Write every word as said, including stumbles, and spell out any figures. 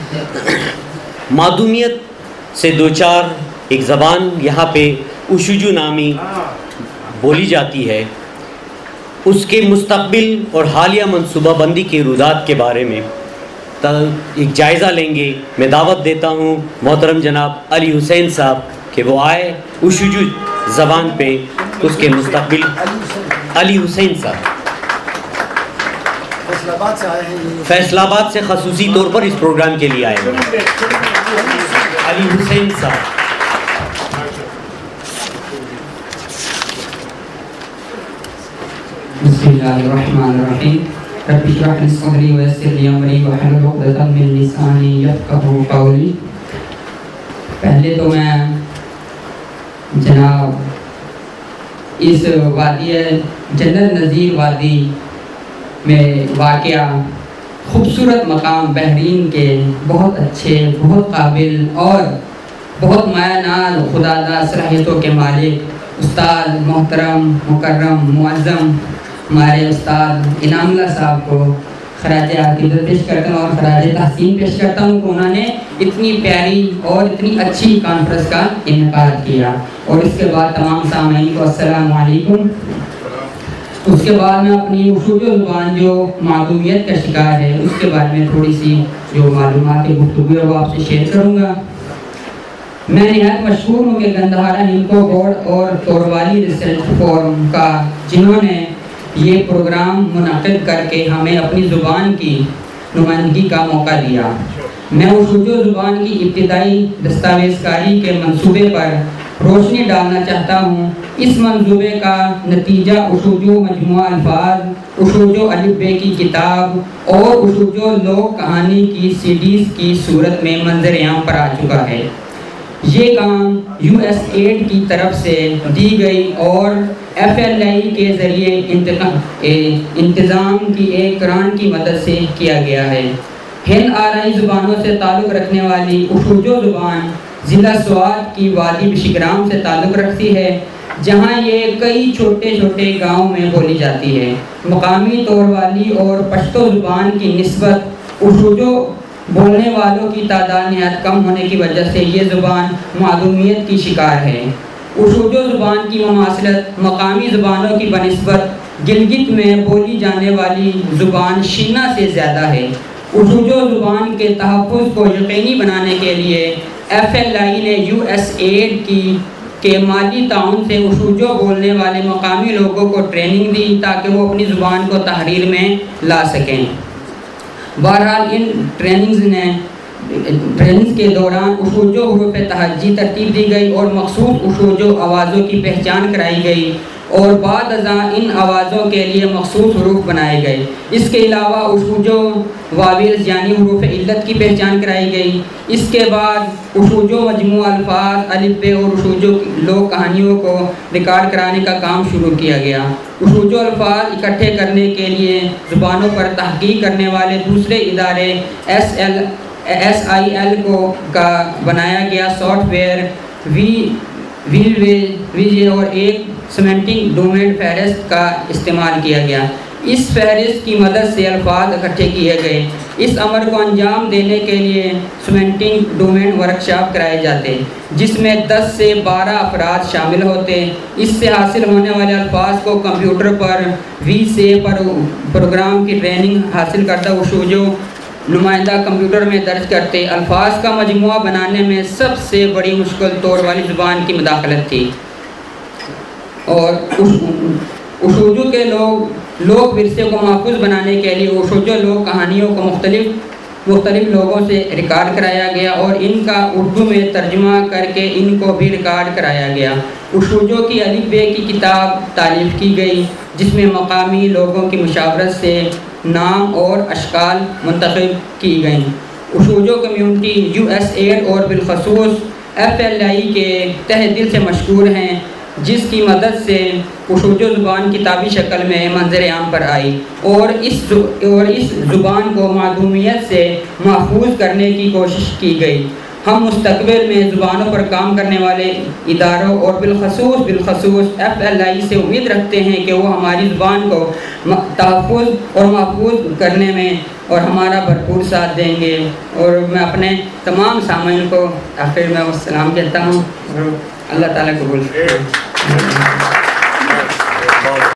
معدومیت سے دوچار ایک زبان یہاں پہ اشوجو نامی بولی جاتی ہے، اس کے مستقبل اور حالیہ منصوبہ بندی کے رودات کے بارے میں ایک جائزہ لیں گے۔ میں دعوت دیتا ہوں محترم جناب علی حسین صاحب کہ وہ آئے اشوجو زبان پہ اس کے مستقبل۔ علی حسین صاحب فیصل آباد سے خصوصی طور پر اس پروگرام کے لیے آئے ہیں۔ علی حسین صاحب۔ بسم اللہ الرحمن الرحیم۔ رب اشرح لی صدری ویسر لی امری واحلل عقدۃ من لسانی یفقہوا قولی۔ پہلے تو میں جناب اس وادی جنت نظیر وادی میں واقع خوبصورت مقام بحرین کے بہت اچھے، بہت قابل اور بہت مایہ ناز خداداد صلاحیتوں کے مالک استاد محترم مکرم معظم ہمارے استاد انعام اللہ صاحب کو خراج عقیدت پیش کرتا ہوں اور خراج تحسین پیش کرتا ہوں کہ انہوں نے اتنی پیاری اور اتنی اچھی کانفرنس کا انعقاد کیا۔ اور اس کے بعد تمام سامعین کو السلام علیکم۔ اس کے بعد میں اپنی اشوجو زبان جو معدومیت کا شکار ہے اس کے بارے میں تھوڑی سی جو معلومات گفتگو ہے وہ آپ سے شیئر کروں گا۔ میں نہایت مشہور ہوں کہ گندھارا ہندکو بورڈ اور توروالی ریسرچ فورم کا جنہوں نے یہ پروگرام منعقد کر کے ہمیں اپنی زبان کی نمائندگی کا موقع دیا۔ میں اشوجو زبان کی ابتدائی دستاویز کاری کے منصوبے پر روشنی ڈالنا چاہتا ہوں۔ اس منصوبے کا نتیجہ اشوجو مجموعہ الفاظ، اشوجو الف بے کی کتاب اور اشوجو لوک کہانی کی سیڈیز کی صورت میں منظر عام پر آ چکا ہے۔ یہ کام یو ایس ایڈ کی طرف سے دی گئی اور ایف ایل آئی کے ذریعے انتظام کی ایک گرانٹ کی مدد سے کیا گیا ہے۔ ہند آرائی زبانوں سے تعلق رکھنے والی اشوجو زبان ضلع سوات کی وادی بشگرام سے تعلق رکھتی ہے، جہاں یہ کئی چھوٹے چھوٹے گاؤں میں بولی جاتی ہے۔ مقامی توروالی اور پشتو زبان کی نسبت اشوجو بولنے والوں کی تعداد نہایت کم ہونے کی وجہ سے یہ زبان معدومیت کی شکار ہے۔ اشوجو زبان کی مماثلت مقامی زبانوں کی بنسبت گلگت میں بولی جانے والی زبان شینا سے زیادہ ہے۔ اشوجو زبان کے تحفظ کو یقینی بنانے کے لیے ایف ایل آئی نے یو ایس ایڈ کی کے مالی تعاون سے اشوجو بولنے والے مقامی لوگوں کو ٹریننگ دی تاکہ وہ اپنی زبان کو تحریر میں لا سکیں۔ بہرحال ان ٹریننگز نے ٹریننگز کے دوران اشوجو حروف تہجی ترتیب دی گئی اور مخصوص اشوجو آوازوں کی پہچان کرائی گئی اور بعد ازاں ان آوازوں کے لیے مخصوص حروف بنائے گئے۔ اس کے علاوہ اشوجو واویلز یعنی حروف علت کی پہچان کرائی گئی۔ اس کے بعد اشوجو مجموعہ الفاظ، الف بے اور اشوجو لوک کہانیوں کو ریکارڈ کرانے کا کام شروع کیا گیا۔ اشوجو الفاظ اکٹھے کرنے کے لیے زبانوں پر تحقیق کرنے والے دوسرے ادارے S L S I L کو کا بنایا گیا سافٹ ویئر وی ویل ویجے اور ایک سیمنٹنگ ڈومین فہرست کا استعمال کیا گیا۔ اس فہرست کی مدد سے الفاظ اکٹھے کیے گئے۔ اس عمل کو انجام دینے کے لیے سیمنٹنگ ڈومین ورکشاپ کرائے جاتے جس میں دس سے بارہ افراد شامل ہوتے۔ اس سے حاصل ہونے والے الفاظ کو کمپیوٹر پر وی سے پر پروگرام کی ٹریننگ حاصل کرتا اشوجو نمائندہ کمپیوٹر میں درج کرتے۔ الفاظ کا مجموعہ بنانے میں سب سے بڑی مشکل طور والی زبان کی مداخلت تھی اور اشوجو کے لوگ لوک ورثے کو محفوظ بنانے کے لیے اشوجو لوک کہانیوں کو مختلف مختلف لوگوں سے ریکارڈ کرایا گیا اور ان کا اردو میں ترجمہ کر کے ان کو بھی ریکارڈ کرایا گیا۔ اشوجو کی الف بے کی کتاب تالیف کی گئی جس میں مقامی لوگوں کی مشاورت سے نام اور اشکال منتخب کی گئیں۔ اشوجو کمیونٹی یو ایس ایڈ اور بالخصوص ایف ایل آئی کے تہ دل سے مشکور ہیں جس کی مدد سے اشوجو زبان کتابی شکل میں منظر عام پر آئی اور اس اور اس زبان کو معدومیت سے محفوظ کرنے کی کوشش کی گئی۔ ہم مستقبل میں زبانوں پر کام کرنے والے اداروں اور بالخصوص بالخصوص ایف ایل آئی سے امید رکھتے ہیں کہ وہ ہماری زبان کو تحفظ اور محفوظ کرنے میں اور ہمارا بھرپور ساتھ دیں گے. اور میں اپنے تمام سامعین کو آخر میں السلام کہتا ہوں اور اللہ تعالیٰ قبول کرے.